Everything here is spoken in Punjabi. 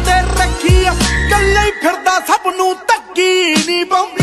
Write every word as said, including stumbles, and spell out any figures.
ਤੇ ਰੱਖੀ, ਕੱਲੇ ਹੀ ਫਿਰਦਾ ਸਭ ਨੂੰ ਧੱਕੀ ਨਹੀਂ ਪਾਉਂਦੀ।